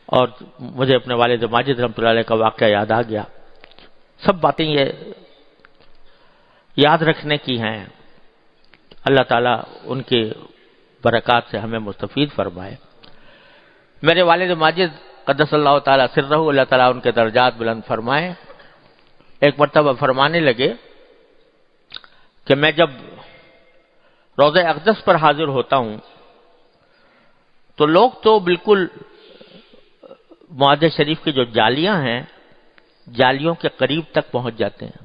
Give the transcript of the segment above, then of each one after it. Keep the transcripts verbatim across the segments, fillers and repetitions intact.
اور مجھے اپنے والد ماجد رحمۃ اللہ علیہ کا واقعہ یاد آ گیا. سب باتیں یہ یاد رکھنے کی ہیں. اللہ تعالیٰ ان کی برکات سے ہمیں مستفید فرمائے. میرے والد ماجد قدس اللہ تعالیٰ سرہ، اللہ تعالیٰ ان کے درجات بلند فرمائے، ایک مرتبہ فرمانے لگے کہ میں جب روضہ اقدس پر حاضر ہوتا ہوں تو لوگ تو بالکل معاہدہ شریف کی جو جالیاں ہیں، جالیوں کے قریب تک پہنچ جاتے ہیں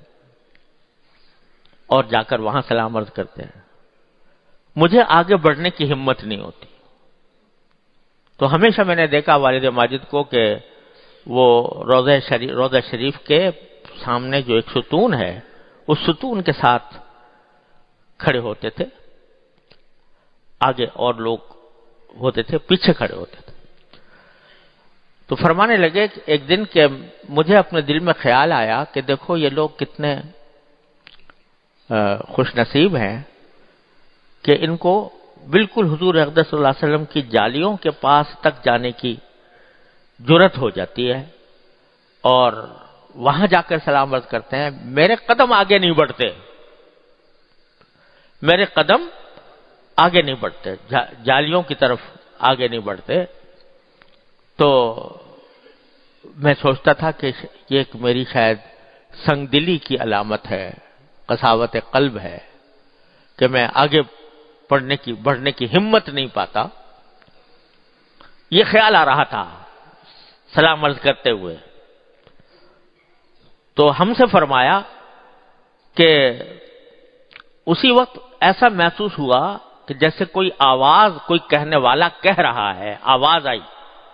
اور جا کر وہاں سلام عرض کرتے ہیں. مجھے آگے بڑھنے کی ہمت نہیں ہوتی. تو ہمیشہ میں نے دیکھا والد ماجد کو کہ وہ روضہ شریف روضہ شریف کے سامنے جو ایک ستون ہے، اس ستون کے ساتھ کھڑے ہوتے تھے. آگے اور لوگ ہوتے تھے، پیچھے کھڑے ہوتے تھے. تو فرمانے لگے کہ ایک دن کہ مجھے اپنے دل میں خیال آیا کہ دیکھو یہ لوگ کتنے خوش نصیب ہیں کہ ان کو بالکل حضور اقدس صلی اللہ علیہ وسلم کی جالیوں کے پاس تک جانے کی جرت ہو جاتی ہے اور وہاں جا کر سلام عرض کرتے ہیں. میرے قدم آگے نہیں بڑھتے، میرے قدم آگے نہیں بڑھتے، جالیوں کی طرف آگے نہیں بڑھتے. تو میں سوچتا تھا کہ یہ ایک میری شاید سنگ دلی کی علامت ہے، قساوت قلب ہے کہ میں آگے پڑھنے کی بڑھنے کی ہمت نہیں پاتا. یہ خیال آ رہا تھا سلام عرض کرتے ہوئے. تو ہم سے فرمایا کہ اسی وقت ایسا محسوس ہوا کہ جیسے کوئی آواز، کوئی کہنے والا کہہ رہا ہے. آواز آئی،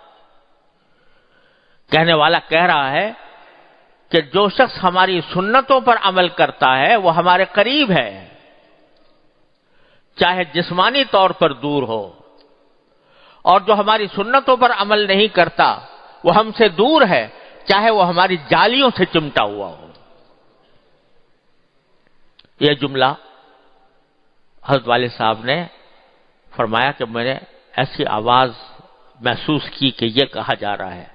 کہنے والا کہہ رہا ہے کہ جو شخص ہماری سنتوں پر عمل کرتا ہے وہ ہمارے قریب ہے، چاہے جسمانی طور پر دور ہو، اور جو ہماری سنتوں پر عمل نہیں کرتا وہ ہم سے دور ہے، چاہے وہ ہماری جالیوں سے چمٹا ہوا ہو. یہ جملہ حضرت والد صاحب نے فرمایا کہ میں نے ایسی آواز محسوس کی کہ یہ کہا جا رہا ہے.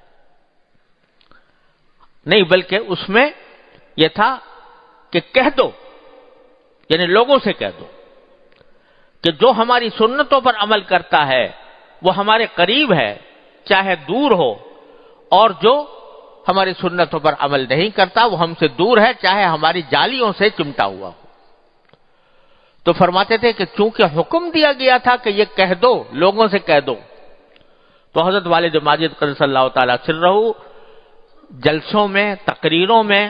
نہیں بلکہ اس میں یہ تھا کہ کہہ دو، یعنی لوگوں سے کہہ دو کہ جو ہماری سنتوں پر عمل کرتا ہے وہ ہمارے قریب ہے، چاہے دور ہو، اور جو ہماری سنتوں پر عمل نہیں کرتا وہ ہم سے دور ہے، چاہے ہماری جالیوں سے چمٹا ہوا ہو. تو فرماتے تھے کہ چونکہ حکم دیا گیا تھا کہ یہ کہہ دو، لوگوں سے کہہ دو، تو حضرت والد ماجد قدس اللہ تعالیٰ سرہ جلسوں میں، تقریروں میں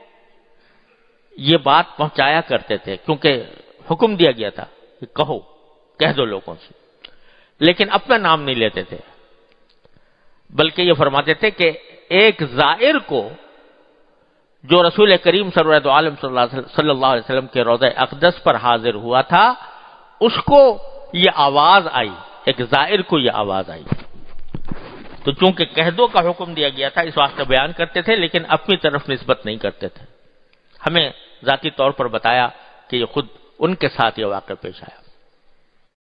یہ بات پہنچایا کرتے تھے، کیونکہ حکم دیا گیا تھا کہ کہو، کہہ دو لوگوں سے. لیکن اپنا نام نہیں لیتے تھے، بلکہ یہ فرماتے تھے کہ ایک زائر کو جو رسول کریم سرورت عالم صلی اللہ علیہ وسلم کے روضہ اقدس پر حاضر ہوا تھا، اس کو یہ آواز آئی، ایک زائر کو یہ آواز آئی. تو چونکہ کہہ دو کا حکم دیا گیا تھا اس واسطے بیان کرتے تھے، لیکن اپنی طرف نسبت نہیں کرتے تھے. ہمیں ذاتی طور پر بتایا کہ یہ خود ان کے ساتھ یہ واقعہ پیش آیا.